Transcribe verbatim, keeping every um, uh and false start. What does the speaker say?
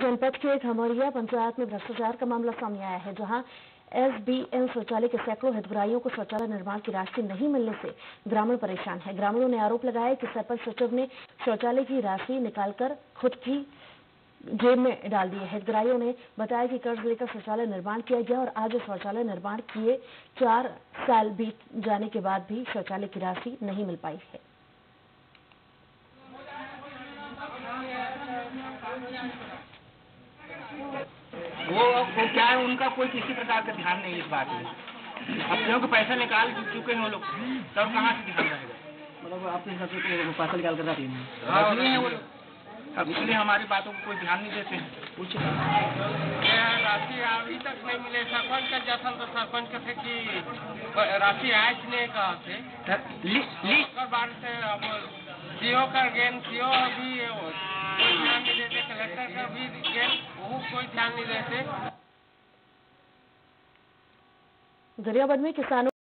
जनपद के खमरिया पंचायत में भ्रष्टाचार का मामला सामने आया है, जहां एसबीएन शौचालय के सैकड़ों हितग्राहियों को शौचालय निर्माण की राशि नहीं मिलने से ग्रामीण परेशान है। ग्रामीणों ने आरोप लगाया कि सरपंच सचिव ने शौचालय की राशि निकालकर खुद की जेब में डाल दी है। हितग्राहियों ने बताया कि कर्ज लेकर शौचालय निर्माण किया गया और आज शौचालय निर्माण किए चार साल बीत जाने के बाद भी शौचालय की राशि नहीं मिल पाई है। वो, वो क्या है, उनका कोई किसी प्रकार का ध्यान नहीं इस बात में। अब क्योंकि पैसा निकाल चुके हैं वो लोग, तब कहाँ से ध्यान रहेगा? मतलब आपके हिसाब से पैसा निकाल कर रखी है वो, अब इसलिए हमारी बातों को कोई ध्यान नहीं देते हैं। कुछ राशि अभी तक नहीं मिले। सरपंच का जैसा तो सरपंच कहते कि राशि आए नहीं कहा से बार से सीओ कर गेन सीओ अभी कोई ध्यान नहीं देते, कलेक्टर का भी गेन वो कोई ध्यान नहीं देते। गरियाबंद में किसानों